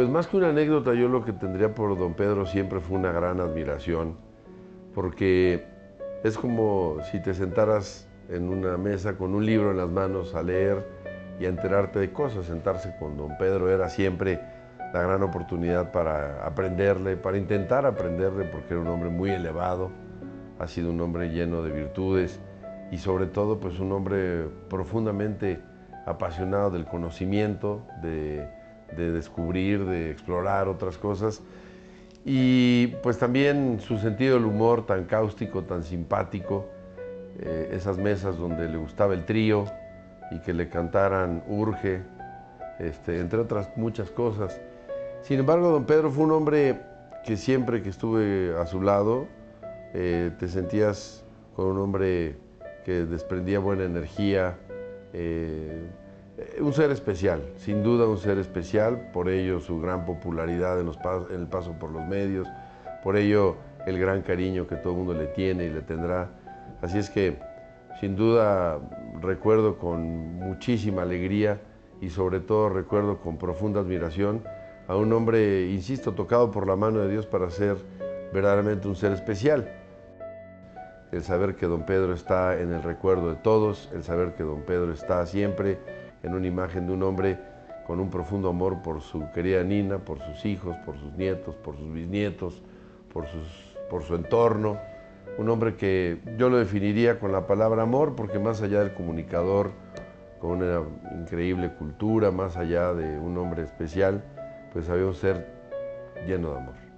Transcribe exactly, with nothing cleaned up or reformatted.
Pues más que una anécdota, yo lo que tendría por don Pedro siempre fue una gran admiración, porque es como si te sentaras en una mesa con un libro en las manos a leer y a enterarte de cosas. Sentarse con don Pedro era siempre la gran oportunidad para aprenderle, para intentar aprenderle, porque era un hombre muy elevado, ha sido un hombre lleno de virtudes y sobre todo pues un hombre profundamente apasionado del conocimiento, de, de descubrir, de explorar otras cosas. Y pues también su sentido del humor tan cáustico, tan simpático, eh, esas mesas donde le gustaba el trío y que le cantaran Urge, este, entre otras muchas cosas. Sin embargo, don Pedro fue un hombre que siempre que estuve a su lado, eh, te sentías con un hombre que desprendía buena energía, eh, un ser especial, sin duda un ser especial, por ello su gran popularidad en, los pas en el paso por los medios, por ello el gran cariño que todo el mundo le tiene y le tendrá. Así es que, sin duda, recuerdo con muchísima alegría y sobre todo recuerdo con profunda admiración a un hombre, insisto, tocado por la mano de Dios para ser verdaderamente un ser especial. El saber que don Pedro está en el recuerdo de todos, el saber que don Pedro está siempre en una imagen de un hombre con un profundo amor por su querida Nina, por sus hijos, por sus nietos, por sus bisnietos, por, sus, por su entorno. Un hombre que yo lo definiría con la palabra amor, porque más allá del comunicador con una increíble cultura, más allá de un hombre especial, pues había un ser lleno de amor.